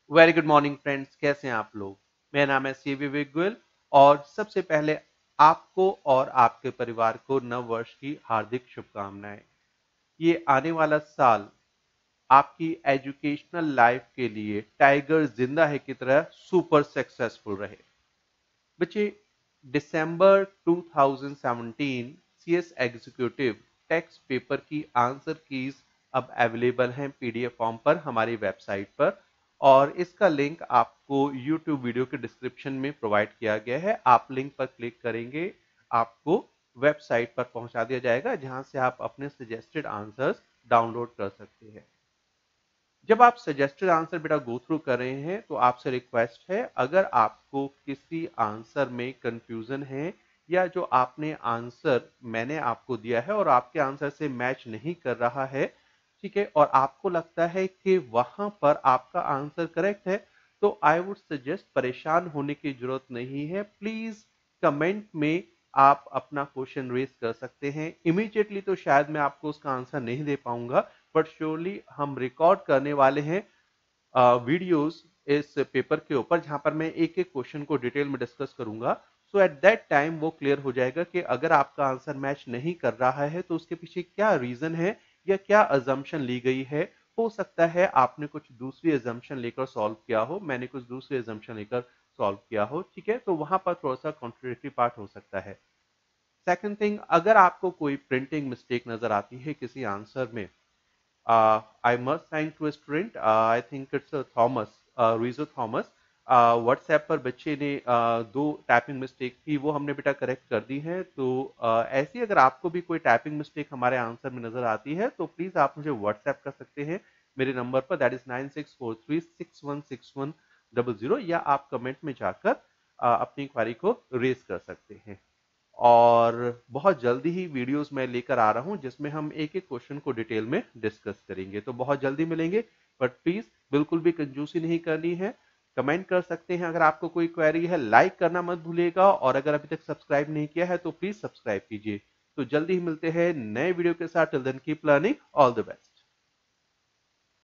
Very good morning friends, कैसे हैं आप लोग। मेरा नाम है सी विवेक गोयल और सबसे पहले आपको और आपके परिवार को नव वर्ष की हार्दिक शुभकामनाएं। ये आने वाला साल आपकी एजुकेशनल लाइफ के लिए टाइगर जिंदा है की तरह सुपर सक्सेसफुल रहे। बच्चे, दिसंबर 2017 सीएस एग्जीक्यूटिव टेक्स्ट पेपर की आंसर कीज अब अवेलेबल हैं पीडीएफ फॉर्म पर हमारी वेबसाइट पर। और इसका लिंक आपको यूट्यूब वीडियो के डिस्क्रिप्शन में प्रोवाइड किया गया है। आप लिंक पर क्लिक करेंगे, आपको वेबसाइट पर पहुंचा दिया जाएगा जहां से आप अपने सजेस्टेड आंसर्स डाउनलोड कर सकते हैं। जब आप सजेस्टेड आंसर बेटा गो थ्रू कर रहे हैं तो आपसे रिक्वेस्ट है, अगर आपको किसी आंसर में कंफ्यूजन है या जो आपने आंसर मैंने आपको दिया है और आपके आंसर से मैच नहीं कर रहा है, ठीक है, और आपको लगता है कि वहां पर आपका आंसर करेक्ट है, तो आई वुड सजेस्ट परेशान होने की जरूरत नहीं है। प्लीज कमेंट में आप अपना क्वेश्चन रेज कर सकते हैं। इमीडिएटली तो शायद मैं आपको उसका आंसर नहीं दे पाऊंगा, बट श्योरली हम रिकॉर्ड करने वाले हैं वीडियोस इस पेपर के ऊपर जहां पर मैं एक एक क्वेश्चन को डिटेल में डिस्कस करूंगा। सो एट दैट टाइम वो क्लियर हो जाएगा कि अगर आपका आंसर मैच नहीं कर रहा है तो उसके पीछे क्या रीजन है या क्या अजम्पशन ली गई है। हो सकता है आपने कुछ दूसरी अजम्पशन लेकर सॉल्व किया हो, मैंने कुछ दूसरी अजम्पशन लेकर सॉल्व किया हो, ठीक है, तो वहां पर थोड़ा सा कॉन्ट्रोडिक्टरी पार्ट हो सकता है। सेकंड थिंग, अगर आपको कोई प्रिंटिंग मिस्टेक नजर आती है किसी आंसर में, I must thank to a student. I think it's Thomas, Rizzo Thomas. WhatsApp पर बच्चे ने दो टाइपिंग मिस्टेक थी, वो हमने बेटा करेक्ट कर दी है। तो ऐसी अगर आपको भी कोई टाइपिंग मिस्टेक हमारे आंसर में नजर आती है तो प्लीज आप मुझे व्हाट्सएप कर सकते हैं मेरे नंबर पर, दैट इज 9643616100, या आप कमेंट में जाकर अपनी इंक्वायरी को रेज कर सकते हैं। और बहुत जल्दी ही वीडियोस मैं लेकर आ रहा हूं जिसमें हम एक एक क्वेश्चन को डिटेल में डिस्कस करेंगे, तो बहुत जल्दी मिलेंगे। बट प्लीज बिल्कुल भी कंजूसी नहीं करनी है। कमेंट कर सकते हैं अगर आपको कोई क्वेरी है, लाइक करना मत भूलिएगा, और अगर अभी तक सब्सक्राइब नहीं किया है तो प्लीज सब्सक्राइब कीजिए। तो जल्दी ही मिलते हैं नए वीडियो के साथ। Till then keep learning, all the best.